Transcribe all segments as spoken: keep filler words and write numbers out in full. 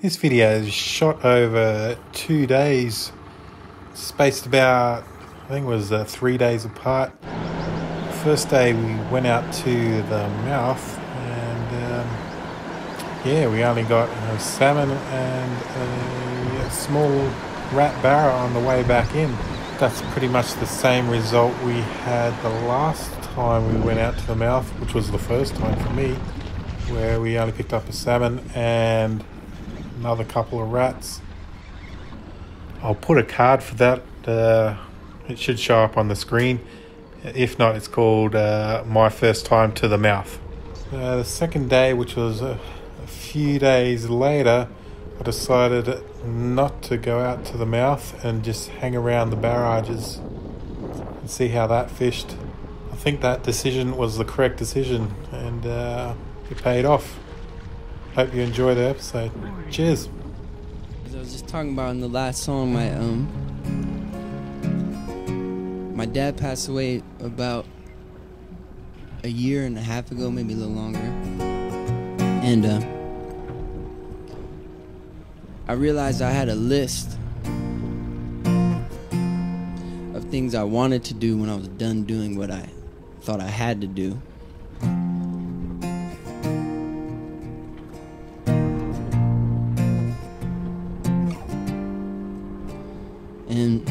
This video is shot over two days, spaced about, I think it was uh, three days apart. First day we went out to the mouth and um, yeah, we only got a salmon and a small rat barra on the way back in. That's pretty much the same result we had the last time we went out to the mouth, which was the first time for me, where we only picked up a salmon and another couple of rats. I'll put a card for that. Uh, it should show up on the screen. If not, it's called uh, My First Time to the Mouth. Uh, the second day, which was a, a few days later, I decided not to go out to the mouth and just hang around the barrages and see how that fished. I think that decision was the correct decision, and uh, it paid off. Hope you enjoy the episode. Cheers. As I was just talking about in the last song, my um, my dad passed away about a year and a half ago, maybe a little longer, and uh, I realized I had a list of things I wanted to do when I was done doing what I thought I had to do. And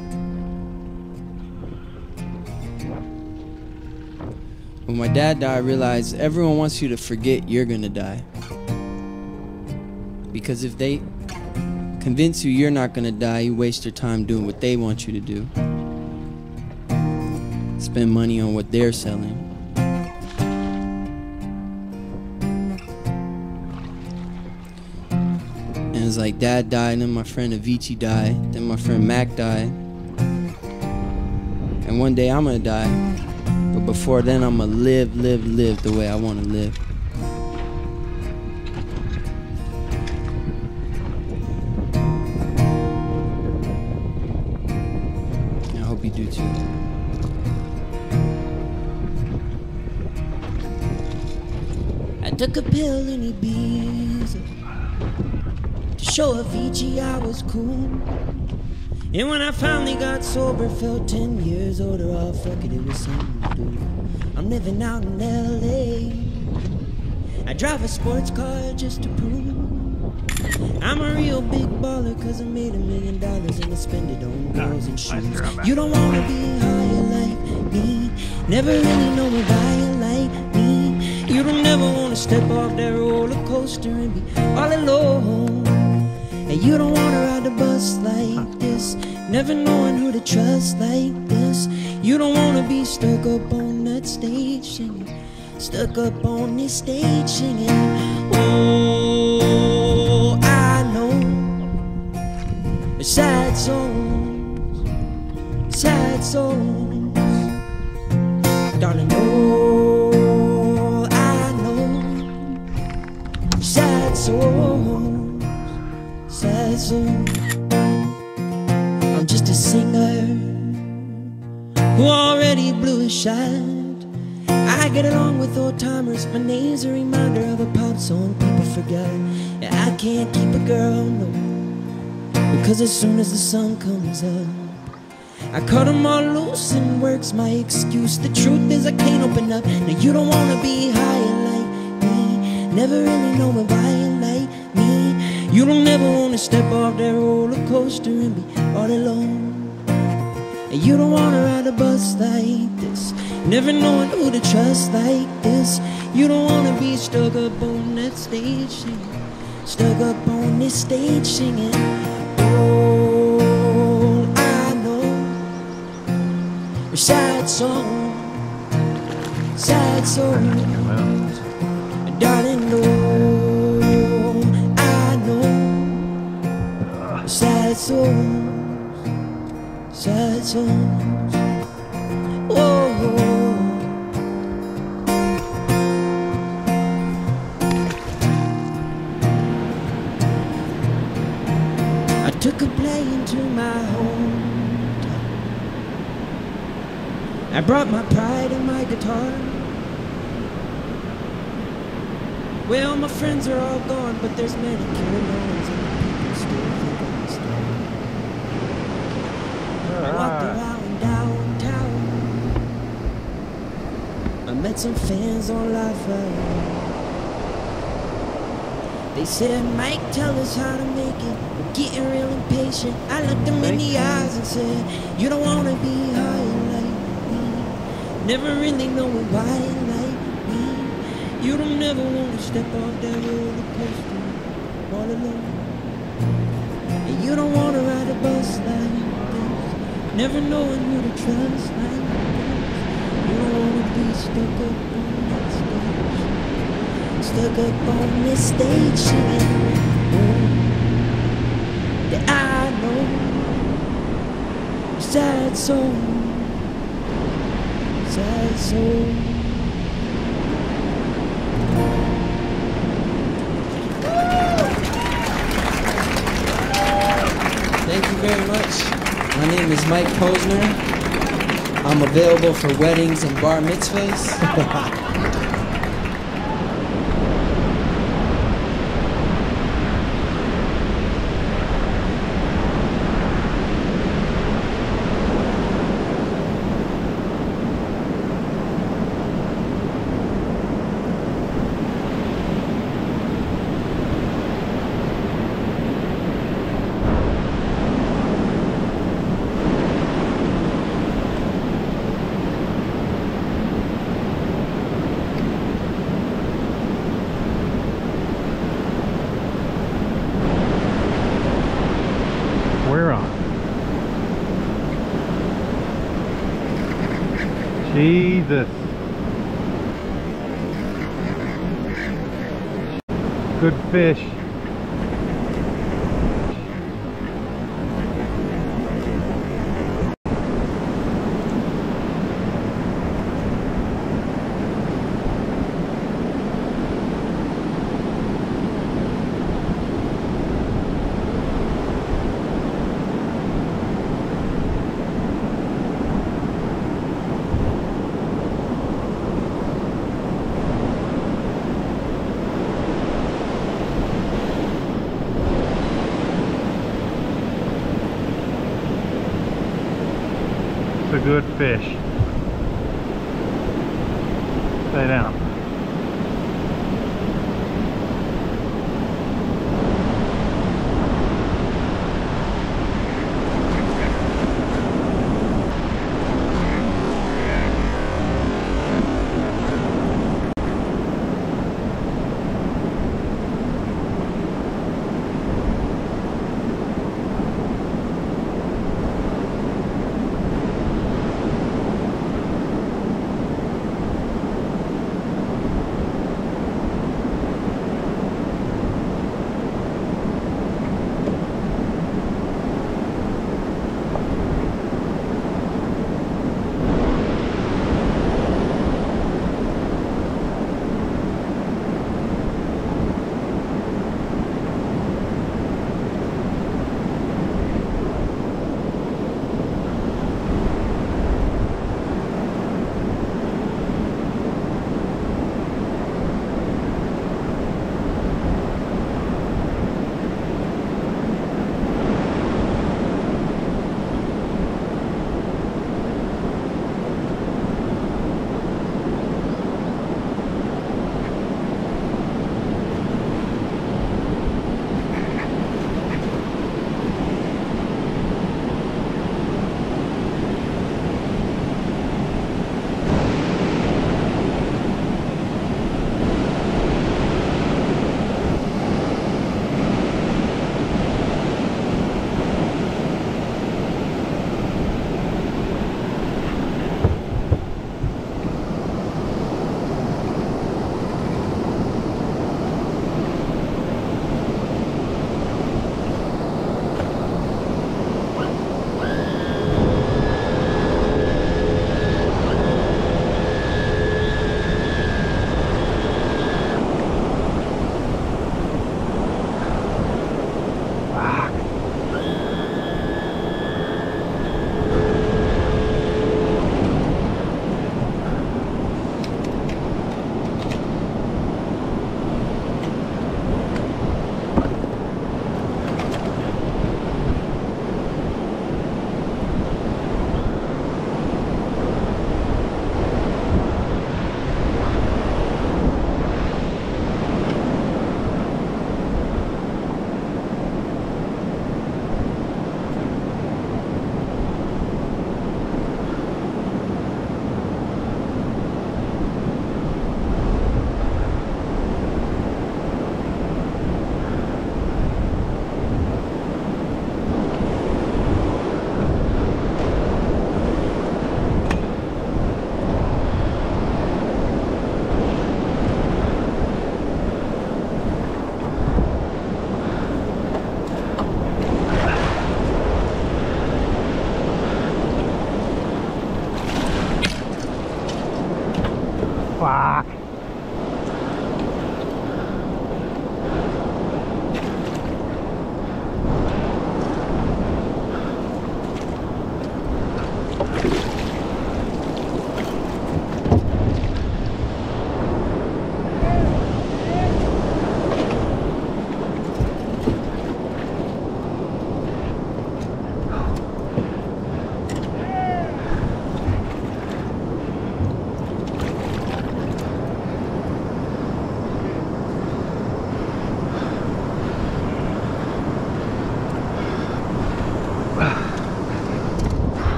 when my dad died, I realized everyone wants you to forget you're gonna die. Because if they convince you you're not gonna die, you waste your time doing what they want you to do. Spend money on what they're selling. And it's like Dad died, then my friend Avicii died, then my friend Mac died. And one day I'm gonna die. But before then I'm gonna live, live, live the way I wanna live. And I hope you do too. I took a pill in Ibiza to show Avicii I was cool. And when I finally got sober, felt ten years older. Oh fuck it, it was something to do. I'm living out in L A. I drive a sports car just to prove I'm a real big baller, cause I made a million dollars and I spend it on girls and shoes. You don't wanna be higher like me, never really know a buyer like me. You don't ever wanna step off that roller coaster and be all alone. And you don't wanna ride the bus like this, never knowing who to trust like this. You don't wanna be stuck up on that stage singing, stuck up on this stage singing. Oh, I know sad songs, sad songs, darling. Oh, I know sad songs, sad songs. I'm just a singer who already blew a shot. I get along with old timers. My name's a reminder of a pop song people forgot. Yeah, I can't keep a girl, no, because as soon as the sun comes up, I cut them all loose and work's my excuse. The truth is I can't open up. Now you don't wanna be higher like me, never really know a buyer like me. You don't ever wanna step off that roller coaster and be all alone. And you don't wanna ride a bus like this, never knowing who to trust like this. You don't wanna be stuck up on that stage singing, stuck up on this stage singing. Oh, I know sad songs, sad songs, darling. No, I know sad songs, sad songs. Whoa. I took a plane to my hometown. I brought my pride and my guitar. Well, my friends are all gone, but there's many carry on got some fans on live right. They said, Mike, tell us how to make it. We're getting real impatient. I looked them in the eyes and said, you don't wanna be high like me. Never really know why like me. You don't never wanna step off that roller coaster all alone. And you don't wanna ride a bus like this, never knowing who to trust like this. You don't wanna be stuck up on that stage, stuck up on this stage singing. Oh, that I know, sad soul, sad soul. Thank you very much. My name is Mike Posner. I'm available for weddings and bar mitzvahs. We're on. Jesus. Good fish. It's a good fish. Stay down.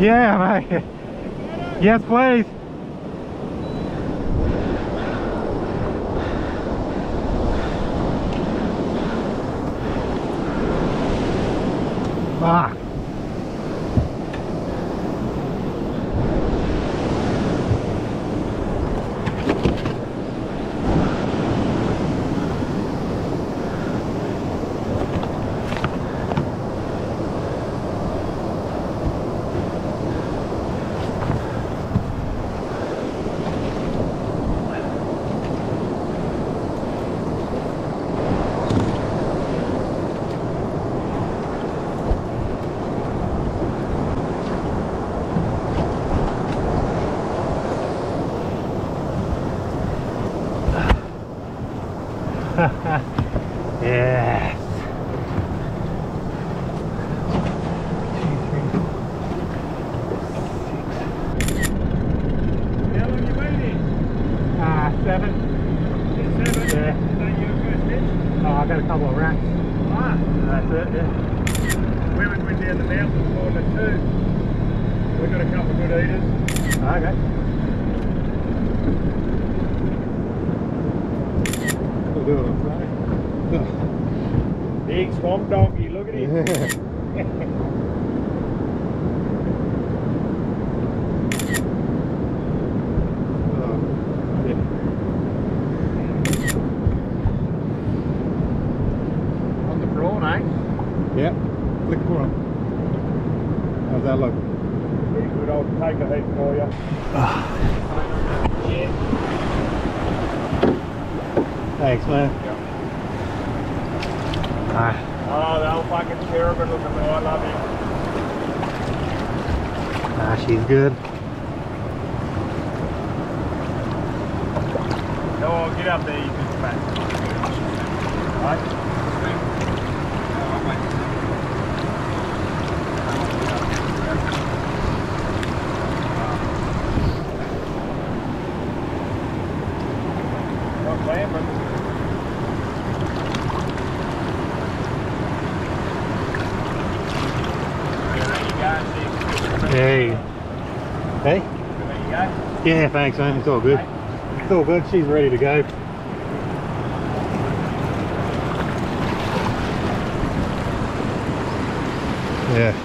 Yeah, mate. Yes, please. Fuck. Yes. How long you waiting? Uh, seven. Seven? Yeah. Is that your first fish? Oh, I got a couple of racks. Ah, That's it, yeah. women went down the mountains more than two. We've got a couple of good eaters. Okay. We'll do it on Friday. Big swamp donkey, look at him. Yeah. Oh, yeah. On the prawn, eh? Yep. Flick for him. How's that look? Very good, I'll take a heap for you. Yeah. Thanks, man. Ah. Oh, the old fucking cherubim looking, I love him. Ah, she's good. No, I'll get up there, you can come back. Right? Not playing, but Hey. Hey? there you go. Yeah, thanks, man. It's all good. It's all good. She's ready to go. Yeah.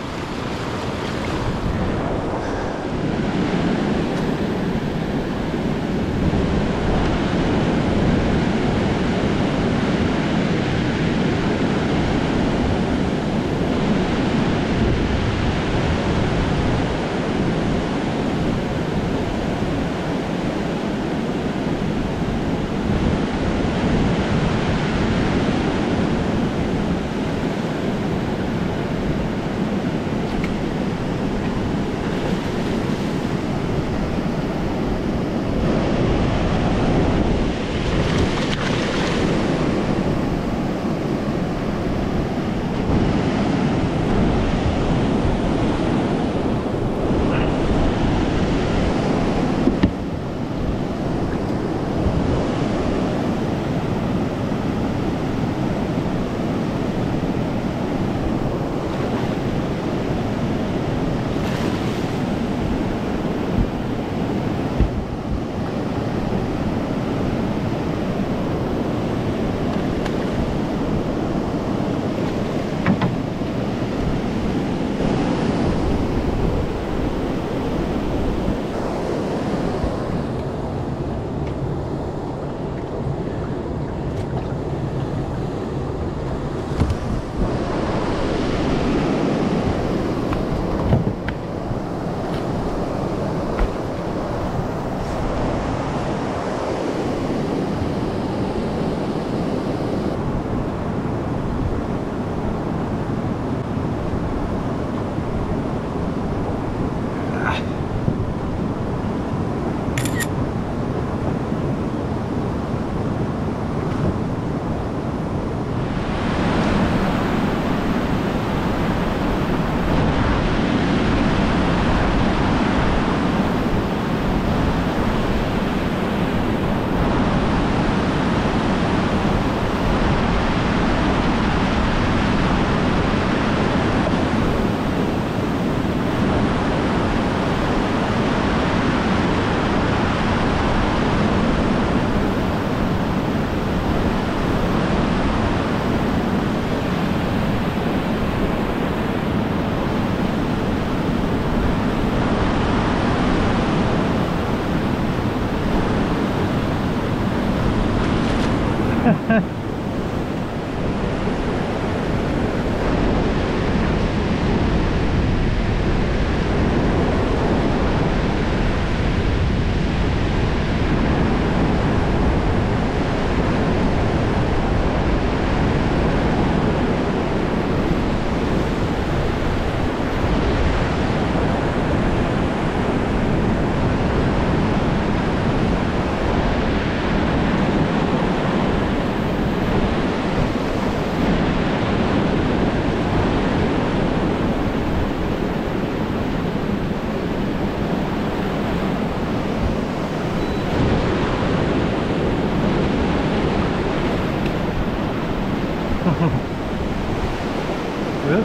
Good.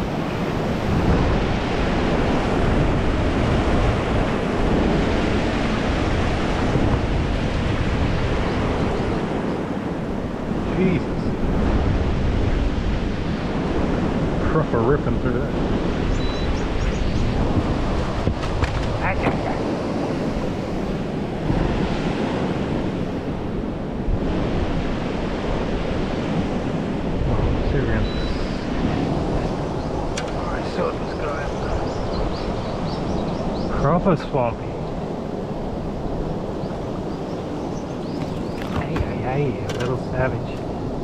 Jesus. Proper ripping through that. Oh, serious. I saw this guy. Proper swampy. Hey, hey, hey, a little savage.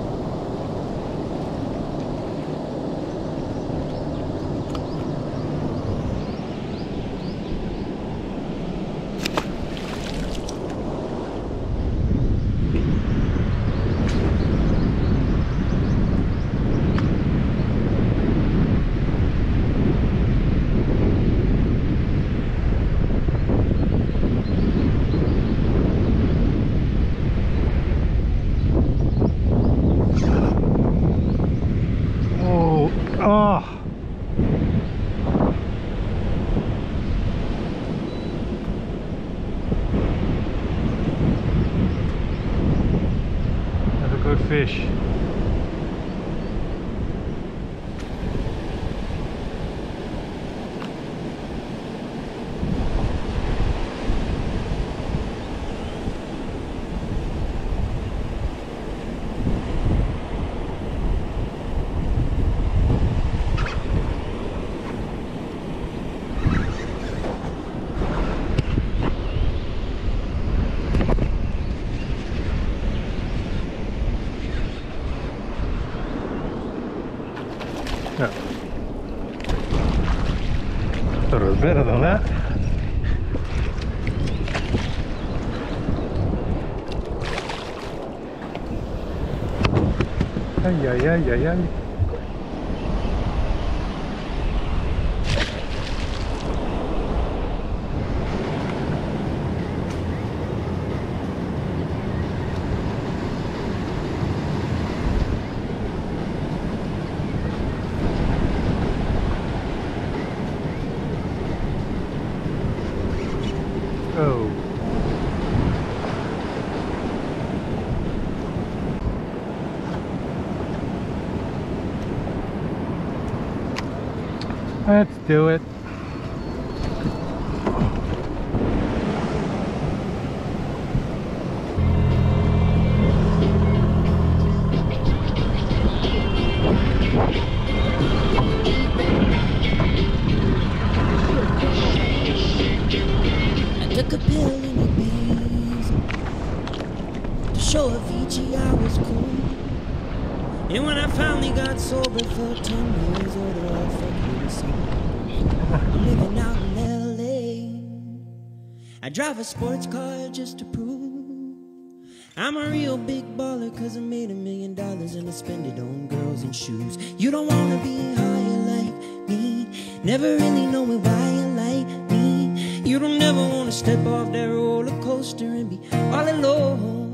Oh, that's a good fish. Yeah. Thought it was better than that. Ay, ay, ay, ay, ay. Oh. Let's do it. Took a pill in Ibiza to show Avicii I was cool. And when I finally got sober, felt ten years older. All fucking the same. I'm living out in L A. I drive a sports car just to prove I'm a real big baller, cause I made a million dollars and I spend it on girls and shoes. You don't wanna be higher like me, never really knowing why you like me. You don't ever wanna step off that roller coaster and be all alone.